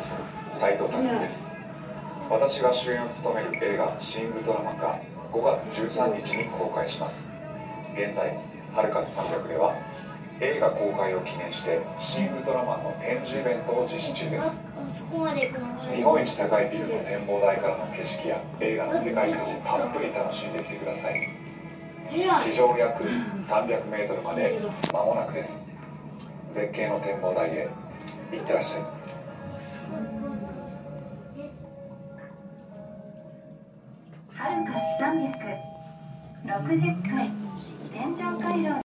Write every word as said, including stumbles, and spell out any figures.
斉藤拓です。私が主演を務める映画「シン・ウルトラマン」がごがつじゅうさんにちに公開します。現在ハルカスさんびゃくでは映画公開を記念してシン・ウルトラマンの展示イベントを実施中です。日本一高いビルの展望台からの景色や映画の世界観をたっぷり楽しんできてください。地上約さんびゃくメートルまで間もなくです。絶景の展望台へ行ってらっしゃい。 ハルカスさんびゃくろくじゅっかい